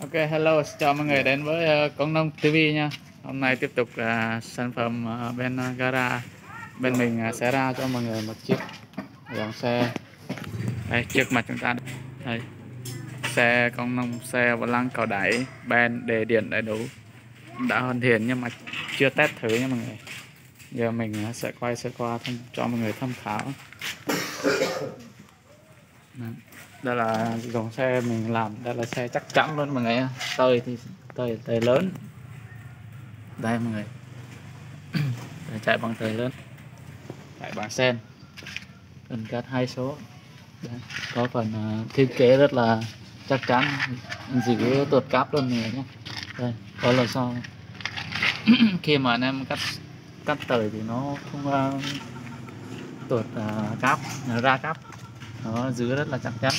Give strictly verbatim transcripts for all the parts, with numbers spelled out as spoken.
Ok, hello, xin chào mọi người đến với uh, Công Nông ti vi nha. Hôm nay tiếp tục uh, sản phẩm uh, bên uh, gara bên mình uh, sẽ ra cho mọi người một chiếc dòng xe. Đây, trước mặt chúng ta đây, xe Công Nông, xe vô lăng cầu đẩy, ben, đề điện đầy đủ, đã hoàn thiện nhưng mà chưa test thử nha mọi người. Giờ mình uh, sẽ quay sơ qua thông, cho mọi người tham khảo. Đây là dòng xe mình làm, đây là xe chắc chắn luôn mọi người nha. Tơi thì tơi tơi lớn, đây mọi người. Để chạy bằng tơi lớn, chạy bằng sen, cần cắt hai số. Đấy, có phần uh, thiết kế rất là chắc chắn, giữ tuột cáp luôn mọi người nhé. Đây có là sao khi mà anh em cắt cắt tơi thì nó không uh, tuột uh, cáp, nó ra cáp, nó giữ rất là chắc chắn.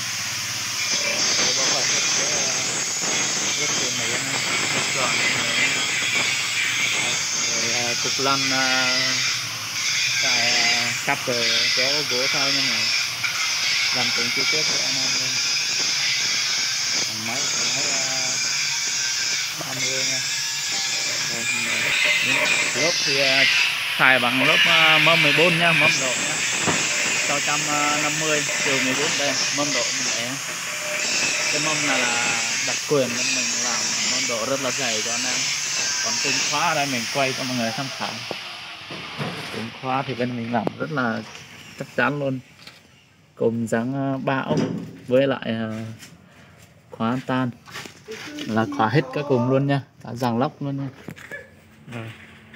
Cục lăn tại cắp rồi kéo gỗ thôi nha mọi người, làm từng chi tiết cho anh em luôn. Máy máy ba mươi nha. Lốp thì xài bằng lốp mâm mười bốn nha, mâm độ nha, sáu trăm năm mươi chiều mười bốn. Đây mâm độ này, cái mâm này là đặc quyền nên mình làm mâm độ rất là dày cho anh em. Còn khung khóa ở đây mình quay cho mọi người tham khảo. Khung khóa thì bên mình làm rất là chắc chắn luôn, cùng dáng ba ốc với lại khóa tan là khóa hết cả cùng luôn nha, cả dàn lốc luôn nha. Rồi.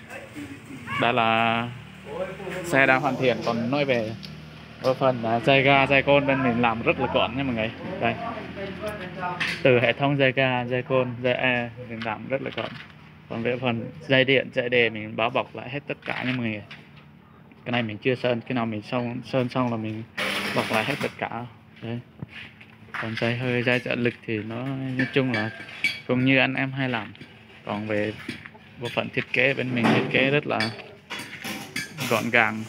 Đây là xe đã hoàn thiện. Còn nói về ở phần là dây ga dây côn bên mình làm rất là gọn nha mọi người. Đây, từ hệ thống dây ga dây côn dây e mình làm rất là gọn. Còn về phần dây điện dây đề mình bao bọc lại hết tất cả nha mọi người. Cái này mình chưa sơn, cái nào mình xong sơn xong là mình bọc lại hết tất cả. Đấy. Còn dây hơi dây trợ lực thì nó nói chung là cũng như anh em hay làm. Còn về bộ phận thiết kế bên mình thiết kế rất là gọn gàng.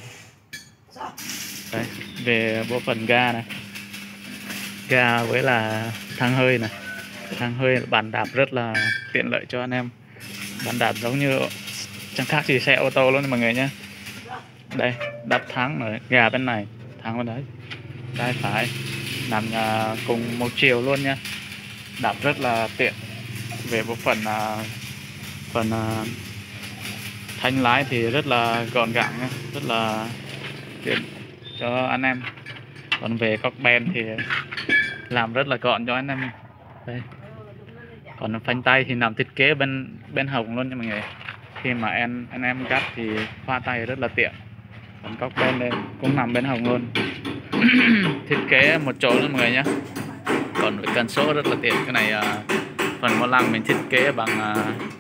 Đây, về bộ phận ga này, ga với là thang hơi này, thang hơi bàn đạp rất là tiện lợi cho anh em. Bàn đạp giống như chẳng khác gì xe ô tô luôn mọi người nhé. Đây đạp thắng rồi, gà bên này thắng bên đấy, trái phải nằm uh, cùng một chiều luôn nha, đạp rất là tiện. Về bộ phận uh, phần uh, thanh lái thì rất là gọn gàng nha, rất là tiện cho anh em. Còn về các ben thì làm rất là gọn cho anh em. Đây. Còn phanh tay thì nằm thiết kế bên bên hông luôn nha mọi người. Khi mà em anh em cắt thì khoa tay rất là tiện. Còn các bên đây cũng nằm bên hông luôn. Thiết kế một chỗ luôn mọi người nhé. Còn với cần số rất là tiện. Cái này uh, phần vô lăng mình thiết kế bằng uh,